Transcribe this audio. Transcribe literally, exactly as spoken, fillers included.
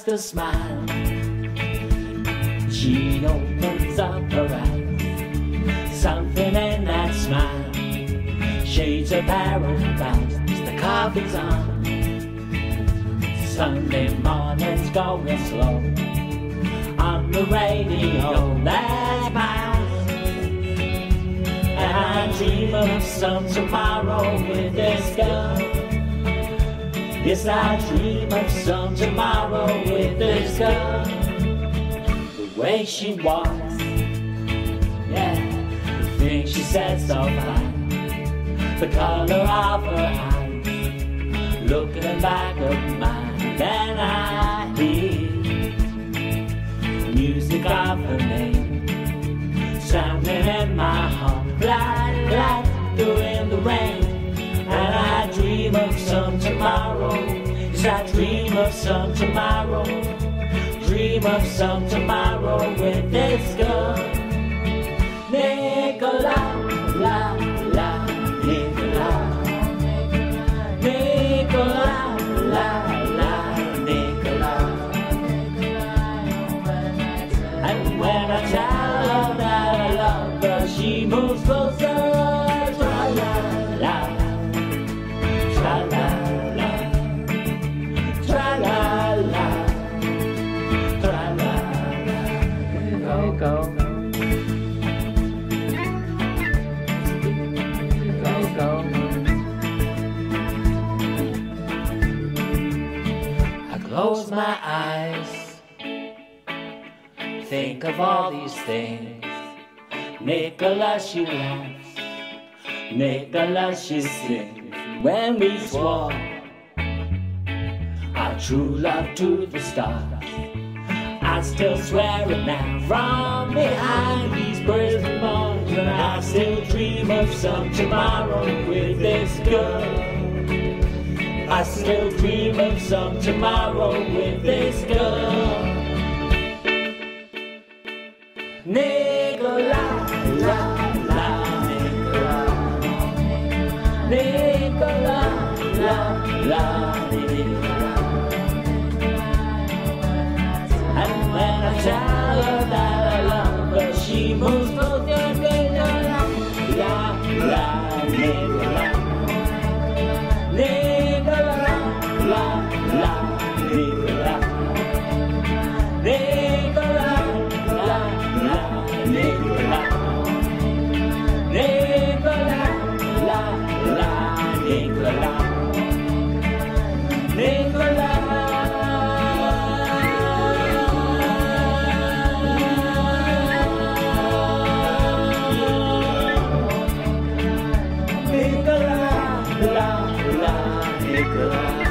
a smile. She opens up her eyes, something in that smile, shades of paradise. The coffee's on, Sunday morning's going slow, on the radio that's bound, and I dream of some tomorrow with this girl. Yes, I dream of some tomorrow with this girl. The way she walks, yeah, the things she says so fine, the color of her eyes, look in the back of mine, and I hear the music of her name sounding in my heart, like, like during the rain. And I dream of some tomorrow, yes, I dream of some tomorrow, dream of some tomorrow with this girl. Nicola, la, la, Nicola, Nicola, la, la, Nicola. And when I tell her that I love her, she moves closer. Go, go, go, go. I close my eyes, think of all these things. Nicola, she laughs, Nicola, she sings. When we swore our true love to the stars, I still swear it now from behind these prison walls, and I still dream of some tomorrow with this girl. I still dream of some tomorrow with this girl. Nicola, la, la, Nicola, Nicola, la, la, Nicola. And when I tell her that I love her, she moves closer. La, la, la, Nicola, Nicola, la, la, Nicola, Nicola, la, la, Nicola, Nicola, la, la, Nicola, Nicola. Nicola, la, la, Nicola.